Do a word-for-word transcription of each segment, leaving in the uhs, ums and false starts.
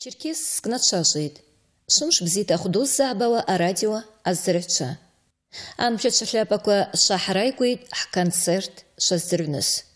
Черкесск натшашит. Шумш бзита худуз забава а радио аззерча. Ан пчатшляпаква шахрайкуит концерт шаздернес.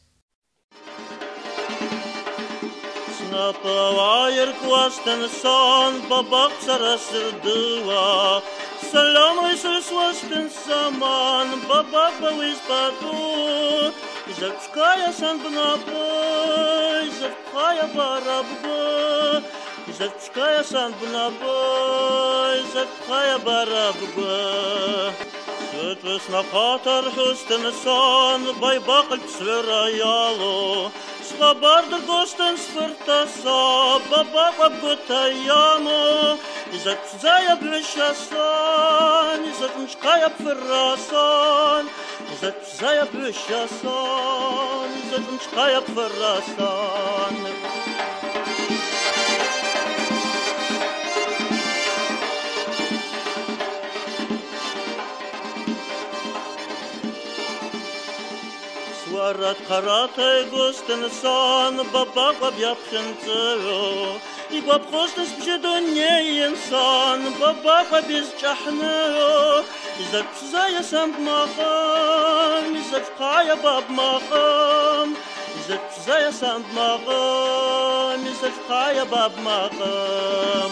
Снапавайер квастен сон бабак сарасырдыва. Салам айсыр свастен саман бабак бавиз паду. Запчкая сан бнапой, запчкая барабга. Запчкая сан бнапой, запчкая барабга. Светлес на хатар хустен сон, байбакаль псвераяло. Схабардыр гостен сфыртаса, бабак абгутаямо. Запчзая блещасан, запчкая пферасан. Запчзая блещасан, запчкая пферасан. Сварат харатай гостен сан, бабак абьяпхенцео. И бабхостен спжедонне инсан, бабак абизчахнео. И запчзая сам бмахам, и запчкая баб махам. И запчзая сам бмахам, и запчкая баб махам.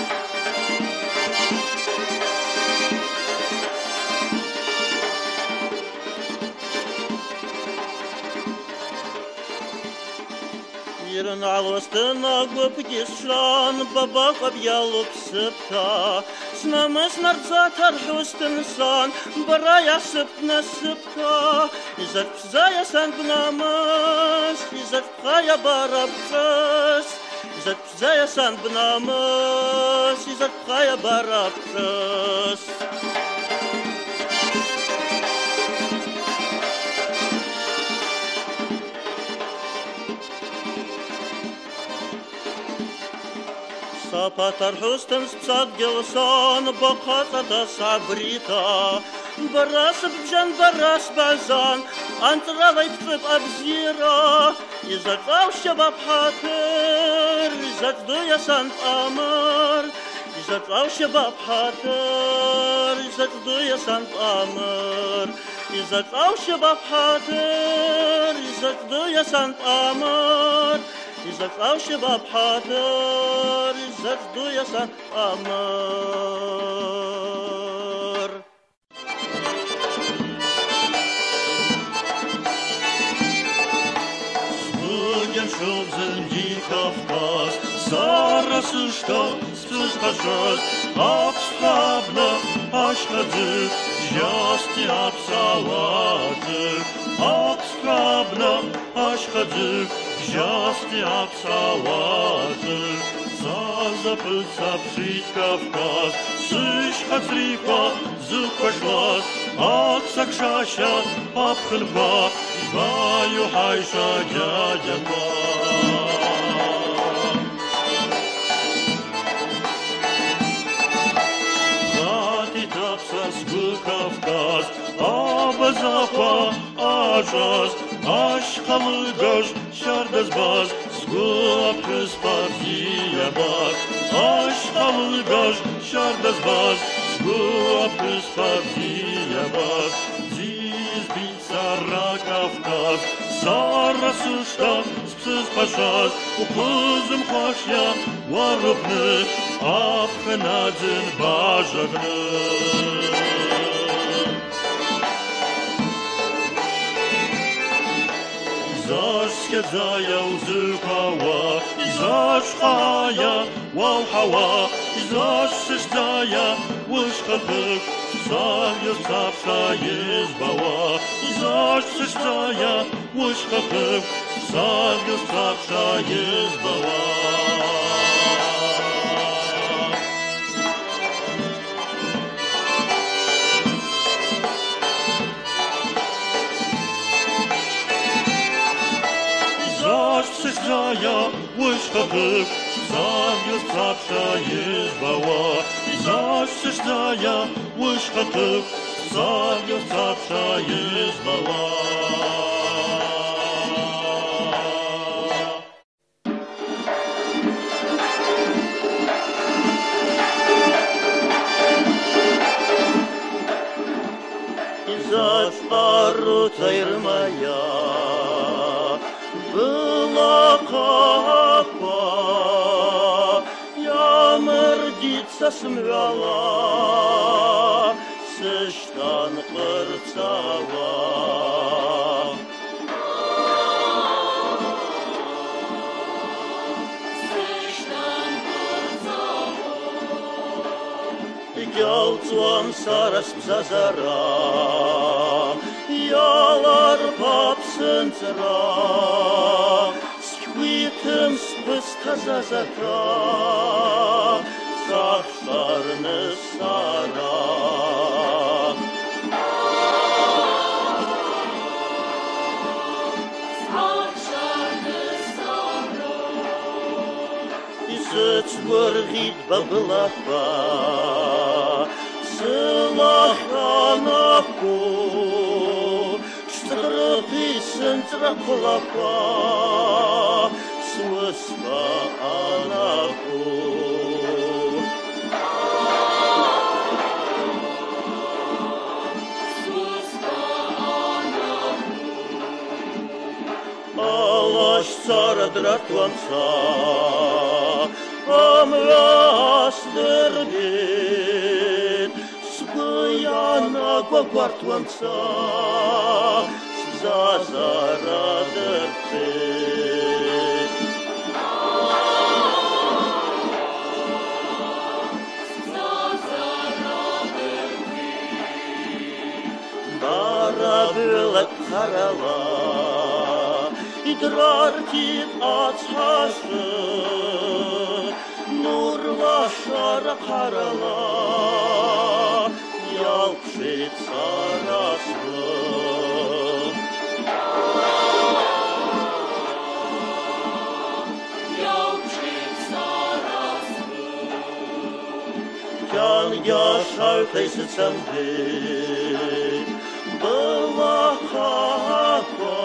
Ирн алостына гөпгес шан, бабак абьялуп сыпта. Снамас нарцатар хустын сан, барая сыптна сыпта. Изапзая сан бнамас, изапкая барабкас. Изапзая сан бнамас, изапкая барабкас. Сапатар хустен спсад гелсан, бахата да сабрита. Барас бжан, барас базан, антравай пцып абзира. Изакав щабаб хатер, изакдуя сан амар. Изакав щабаб хатер, изакдуя сан амар. Изакав щабаб хатер, изакдуя сан амар. Изакав щабаб хатер, изакдуя сан амар. Студент шубзен ди Кавказ, Сарасышта спускашаз, Апсхабна ашкадык, Жасти апсаладык, Апсхабна ашкадык, Жасти апсаладык. Зазапылся пшить Кавказ, Сыш хацрипа, зукашлаз, Аксакшаща, апхылба, Гаю хайша дядяба. Затитапса сгу Кавказ, Абазапа, ажаз, Ашхалыгаш, шардазбаз, Сгу апхыз партиябак. Ашхалыгаш, шардазбаз, Сгу апхыз партиябак. Зиз бит сара Кавказ, Сарасышта спсыз пашаз, Упызым хашя варупны, Апхынадзын бажагны. Зашкедзая узыкава, Изашхая ваухава, Изашшиштая вышкатык, Савью сапша избава. Изашшиштая вышкатык, Савью сапша избава. Зашшиштая вышкатык, Савью сапша избава. Зашшиштая вышкатык, Савью сапша избава. ayırmaya была капа, yağmur gitse smyala, sıçtan kırçava. Ялцуан сарас бзазара, ялар папсынцыра, сквитым спыс тазазата, сахшарны сара. Исыц выргит баблаха, Сылаханаку, штырты сынцраклака, свыска анаку. Алаш цара дратванца, амрастырдит, Сбыяна гвартванца, зазарадыртит. Бара бөлек қарала, идрартит ацхасы, Нурлашара қарала, ялпшит сараслы. Ялпшит сараслы. Кян яшау тайсыцамды, была хапа,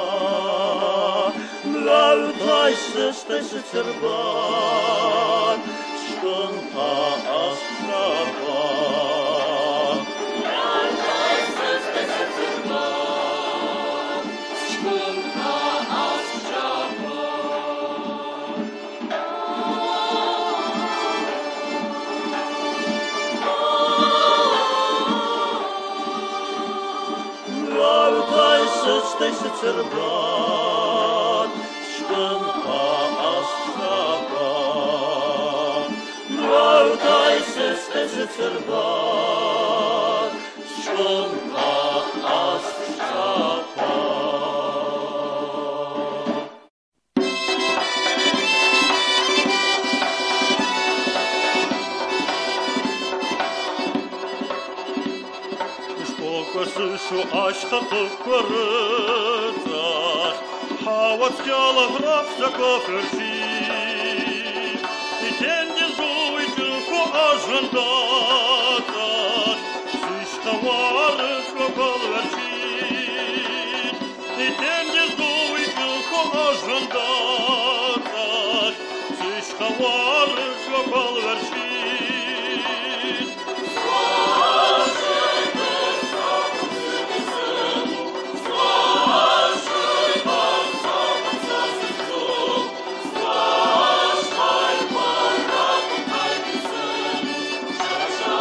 млау тайсыз тайсыцырбан, Шкынта асшапа. Тайсыцырбан, шкынта асшапа. Млау тайсыз тайсыцырбан, шкынта асшапа. Слышу, ашхаты кварыцах, хавацкяла грабся коферси. И тенди зуй тюрку ажандатах, сышка варышка колверси. И тенди зуй тюрку ажандатах, сышка варышка колверси. Shasha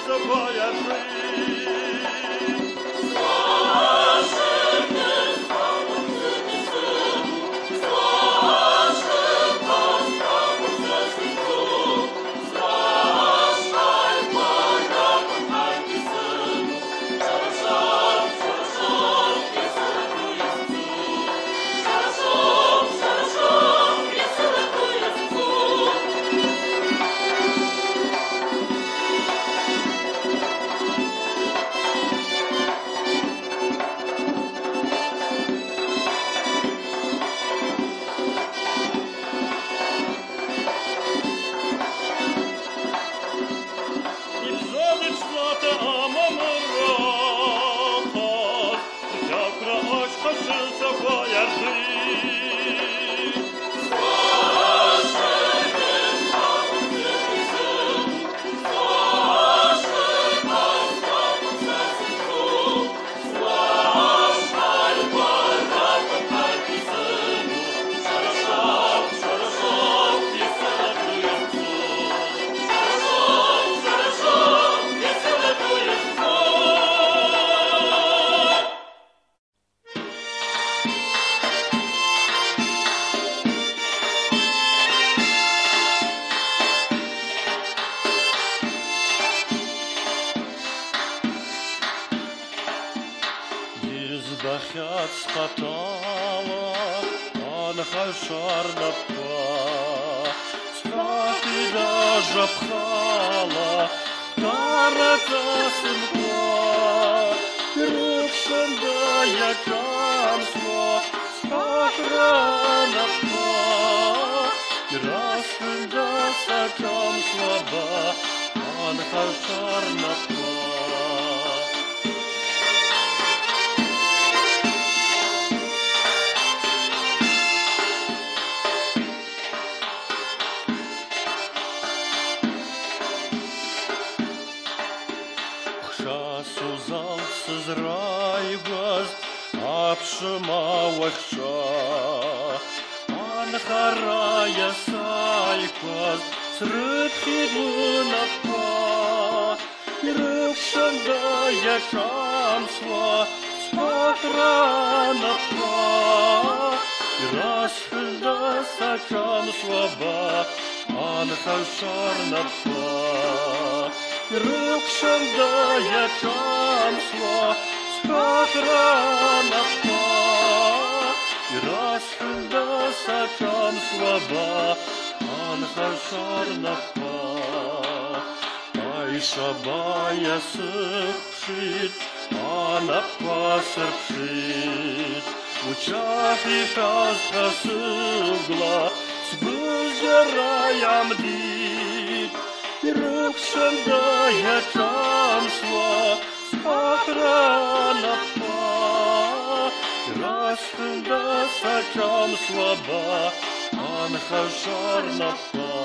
Захят скатала, он хашар напа, спати даже пхала, тарата сынка, рыкшен да якамсва, спахра напа, расын да сакамсва ба, он хашар напа. Suzalsız raygaz apşıma vakşa Ankara'ya saykaz srıtkidun apka Yırıkşanda yakamsva spakran apka Yırasfında sakamsva ba Ankavşar napka Rukshanda yakamsva spakran apka Yirashkanda sakamsva ba Ankavshar napka Aisha baya sırpşit Anapka sırpşit Uçahi kazka sıgla Sbızjarayam dit Rukshanda yakamsva spakran apka Yirashkanda sakamsva ba Ankavshar napka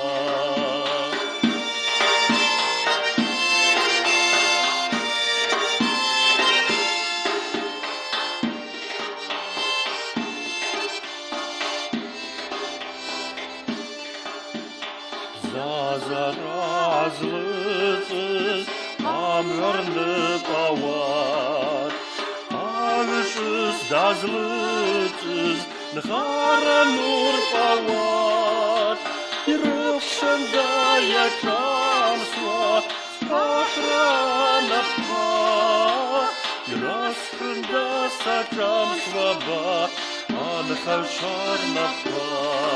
Zarazlısız amörlü pavat Alışız dazlısız nıhara nur pavat Yırıkşında yakamsva spakran apka Yırashkında sakamsva ba Ankavshar napka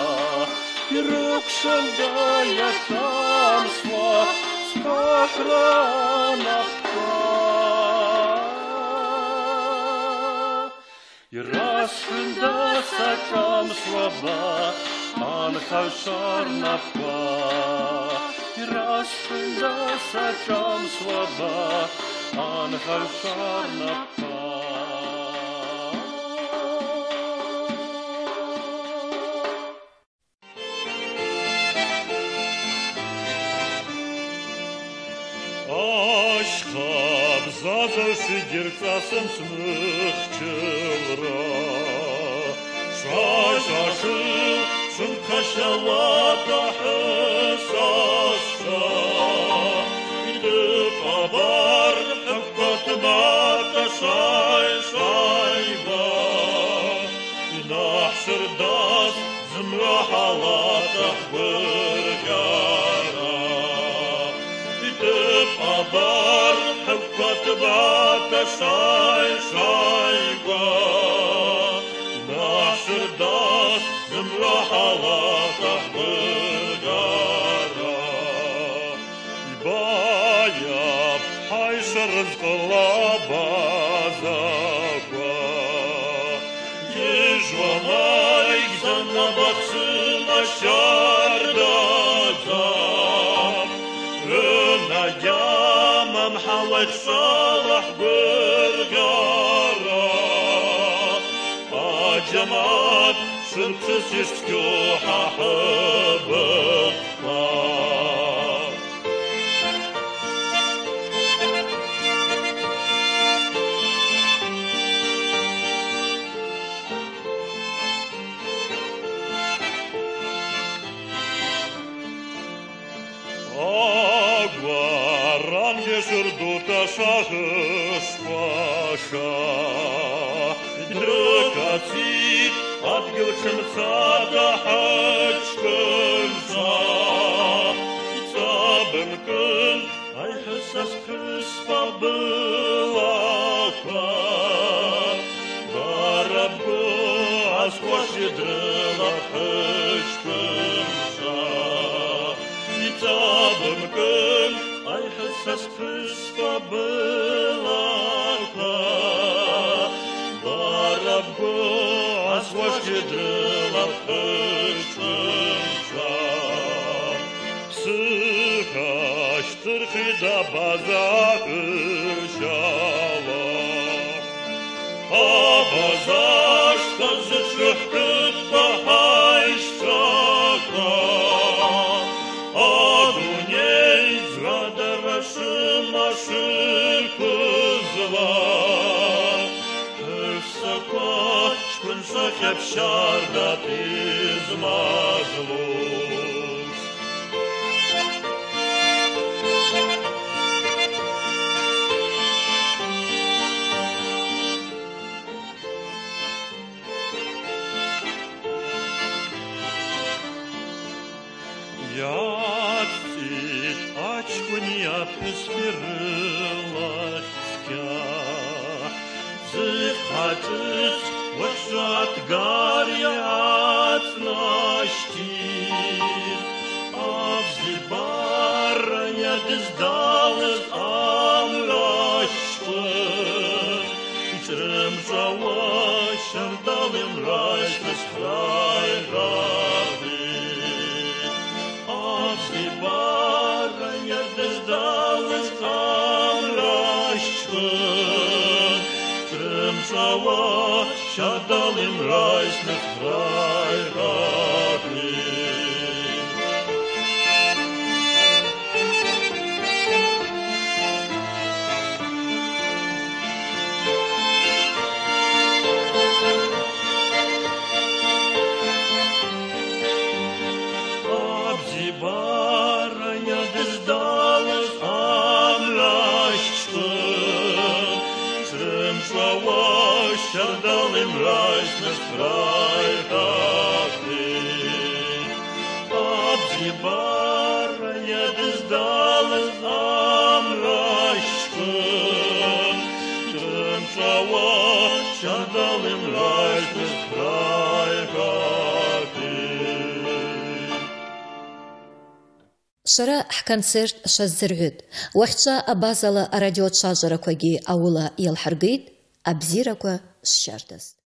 Yırıkşanda yakamsva spakran apka Yırashkanda sakamsva ba Ankavshar napka Yırashkanda sakamsva ba Ankavshar napka Şigirtasım smıkçılra Şaşaşıl şun kaşalata hısaşa İdip aba تبعت شاي شايبة نحشر داس زمرة حالاتك برجارة تبقى بار حبك تبعت شاي شايبة نحشر داس زمرة حالاتك برجارة يبايب حيشر رزق الله بازاقوا يجوى مايك زنا بطسل الشاردة رنا جامع محاوك صالح برقارة أجمعات شمتس يشتكوها حبك Агваран ешердута шахыс паша Дракацит отгилчим цада хачкынса Цабынкын айхысас кыспа былака Барабгу асқош едрыла хачкынса Табымкын айхысас кыспа былака Барабгу асваш едрыла хычкынса Псыхаш тырхида база хышала Абазаш тазышых кытпа хайшака Адуней згадараши наши кызва Высоко шкунша хепшарда измазлус Яцит очкуния присфирылахтя Зыхатыц вожат гарят наштит Авзибара ядыздалыз амлашкын Ичрым жава шардалым райшныс крайрады Авзибара ядыздалыз амлашкын Ичрым жава шардалым райшныс крайрады Абзибара ядыздалыз амлашкын Срым жава шардалым райшныс крайрады Абзибара ядыздалыз амлашкын Срым жава шардалым райшныс крайрады Шара ҳконцерт шаззыргӏвытӏ. Уахьчӏва абазала арадиотшважвараквагьи ауыла йалхӏыргитӏ, абзираква шщардаз.